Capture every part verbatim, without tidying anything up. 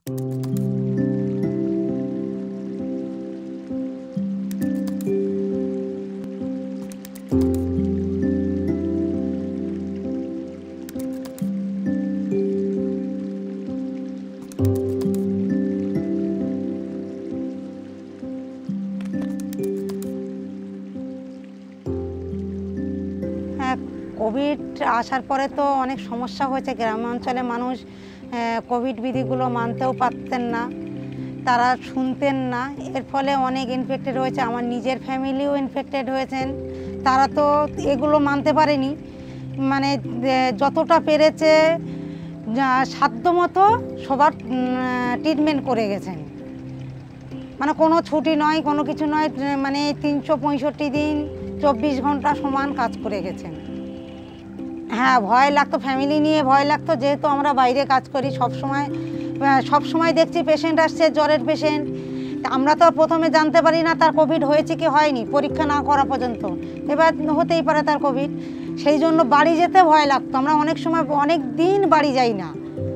Covid আসার পরে তো অনেক সমস্যা হয়েছে। গ্রামাঞ্চলে মানুষ কোভিড বিধিগুলো মানতেও পারতেন না, তারা শুনতেন না, এর ফলে অনেক ইনফেক্টেড হয়েছে। আমার নিজের ফ্যামিলিও ইনফেক্টেড হয়েছেন, তারা তো এগুলো মানতে পারেনি, মানে যতটা পেরেছে সাধ্যমতো সবার ট্রিটমেন্ট করে গেছেন। মানে কোনো ছুটি নয়, কোনো কিছু নয়, মানে তিনশো পঁয়ষট্টি দিন চব্বিশ ঘন্টা সমান কাজ করে গেছেন। হ্যাঁ, ভয় লাগতো, ফ্যামিলি নিয়ে ভয় লাগতো, যেহেতু আমরা বাইরে কাজ করি, সব সময় সব সময় দেখছি পেশেন্ট আসছে, জ্বরের পেশেন্ট। আমরা তো প্রথমে জানতে পারি না তার কোভিড হয়েছে কি হয়নি, পরীক্ষা না করা পর্যন্ত। এবার হতেই পারে তার কোভিড, সেই জন্য বাড়ি যেতে ভয় লাগতো। আমরা অনেক সময় অনেক দিন বাড়ি যাই না।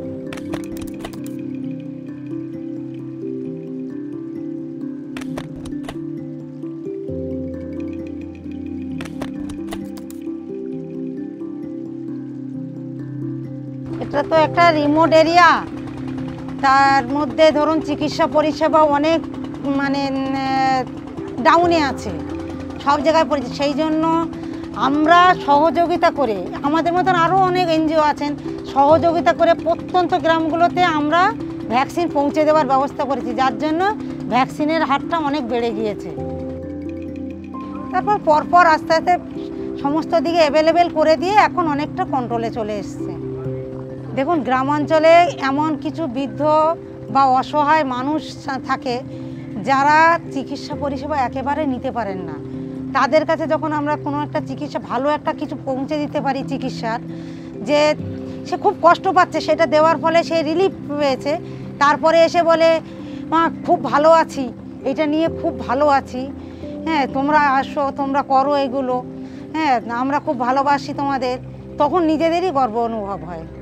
এটা তো একটা রিমোট এরিয়া, তার মধ্যে ধরুন চিকিৎসা পরিষেবা অনেক মানে ডাউনে আছে, সব জায়গায় পড়েছে। সেই জন্য আমরা সহযোগিতা করে, আমাদের মতন আরও অনেক এনজিও আছেন, সহযোগিতা করে প্রত্যন্ত গ্রামগুলোতে আমরা ভ্যাকসিন পৌঁছে দেওয়ার ব্যবস্থা করেছি, যার জন্য ভ্যাকসিনের হারটা অনেক বেড়ে গিয়েছে। তারপর পরপর আস্তে আস্তে সমস্ত দিকে অ্যাভেলেবেল করে দিয়ে এখন অনেকটা কন্ট্রোলে চলে এসছে। দেখুন, গ্রামাঞ্চলে এমন কিছু বৃদ্ধ বা অসহায় মানুষ থাকে যারা চিকিৎসা পরিষেবা একেবারে নিতে পারেন না। তাদের কাছে যখন আমরা কোনো একটা চিকিৎসা, ভালো একটা কিছু পৌঁছে দিতে পারি চিকিৎসার, যে সে খুব কষ্ট পাচ্ছে, সেটা দেওয়ার ফলে সে রিলিফ পেয়েছে, তারপরে এসে বলে মা খুব ভালো আছি, এটা নিয়ে খুব ভালো আছি, হ্যাঁ তোমরা আসো, তোমরা করো এগুলো, হ্যাঁ আমরা খুব ভালোবাসি তোমাদের, তখন নিজেদেরই গর্ব অনুভব হয়।